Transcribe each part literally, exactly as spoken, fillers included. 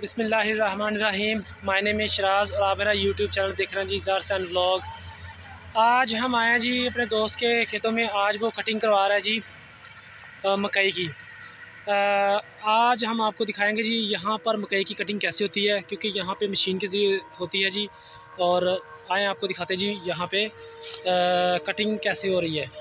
बिस्मिल्लाहिर्रहमानिर्रहीम। My name is Sharaj और आप मेरा यूट्यूब चैनल देख रहे हैं जी, ज़ार्स एंड व्लॉग। आज हम आए हैं जी अपने दोस्त के खेतों में। आज वो कटिंग करवा रहा है जी मकई की। आ, आज हम आपको दिखाएंगे जी यहाँ पर मकई की कटिंग कैसे होती है, क्योंकि यहाँ पे मशीन की ज़रिए होती है जी। और आए आपको दिखाते हैं जी यहाँ पे आ, कटिंग कैसे हो रही है।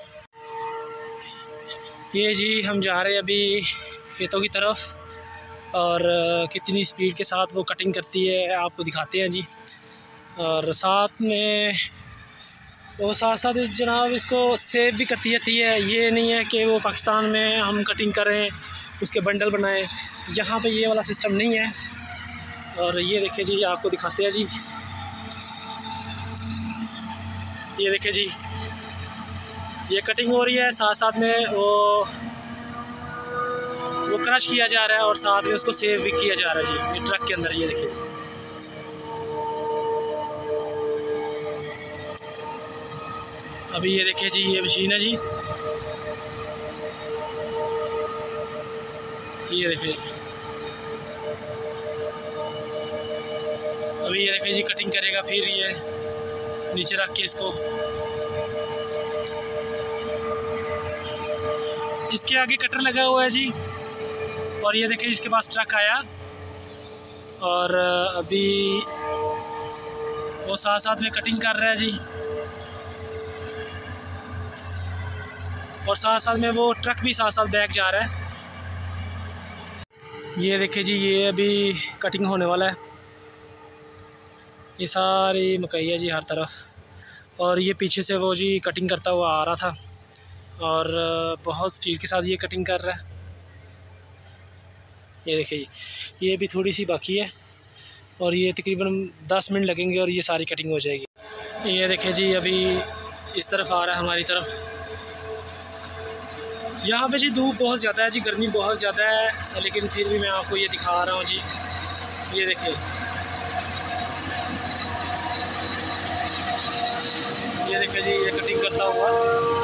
ये जी हम जा रहे हैं अभी खेतों की तरफ और कितनी स्पीड के साथ वो कटिंग करती है आपको दिखाते हैं जी। और साथ में वो साथ साथ जनाब इसको सेव भी करती रहती है। ये नहीं है कि वो पाकिस्तान में हम कटिंग करें उसके बंडल बनाएं, यहाँ पे ये वाला सिस्टम नहीं है। और ये देखिए जी आपको दिखाते हैं जी, ये देखिए जी ये कटिंग हो रही है, साथ साथ में वो वो क्रश किया जा रहा है और साथ में उसको सेव भी किया जा रहा है जी ये ट्रक के अंदर। ये देखिए अभी ये देखिए जी ये मशीन है जी, ये देखिए अभी ये देखिए जी कटिंग करेगा, फिर ये नीचे रख के इसको इसके आगे कटर लगा हुआ है जी। और ये देखिए इसके पास ट्रक आया और अभी वो साथ साथ में कटिंग कर रहा है जी। और साथ साथ में वो ट्रक भी साथ साथ बैक जा रहा है। ये देखिए जी ये अभी कटिंग होने वाला है। ये सारी मकई है जी हर तरफ। और ये पीछे से वो जी कटिंग करता हुआ आ रहा था और बहुत स्पीड के साथ ये कटिंग कर रहा है। ये देखिए ये भी थोड़ी सी बाकी है और ये तकरीबन दस मिनट लगेंगे और ये सारी कटिंग हो जाएगी। ये देखिए जी अभी इस तरफ आ रहा है हमारी तरफ। यहाँ पे जी धूप बहुत ज़्यादा है जी, गर्मी बहुत ज़्यादा है, लेकिन फिर भी मैं आपको ये दिखा रहा हूँ जी। ये देखिए ये देखिए जी ये कटिंग करता हुआ।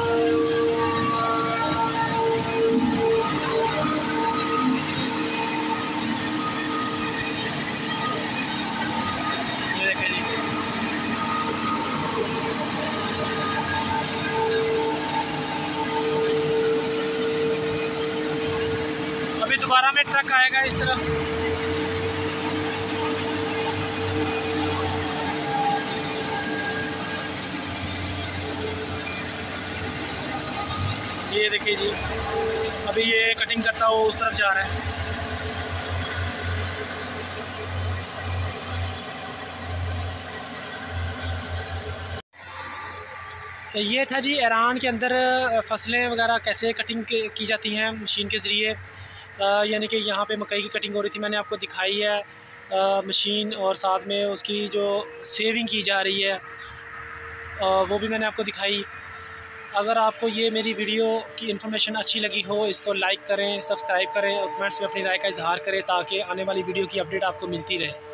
ये देखिए जी अभी दोबारा में ट्रक आएगा इस तरफ। ये देखिए जी अभी ये कटिंग करता हुआ उस तरफ जा रहा है। ये था जी ईरान के अंदर फसलें वगैरह कैसे कटिंग की जाती हैं मशीन के ज़रिए। यानी कि यहाँ पे मकई की कटिंग हो रही थी, मैंने आपको दिखाई है आ, मशीन। और साथ में उसकी जो सेविंग की जा रही है आ, वो भी मैंने आपको दिखाई। अगर आपको ये मेरी वीडियो की इन्फॉर्मेशन अच्छी लगी हो, इसको लाइक करें, सब्सक्राइब करें और कमेंट्स में अपनी राय का इजहार करें, ताकि आने वाली वीडियो की अपडेट आपको मिलती रहे।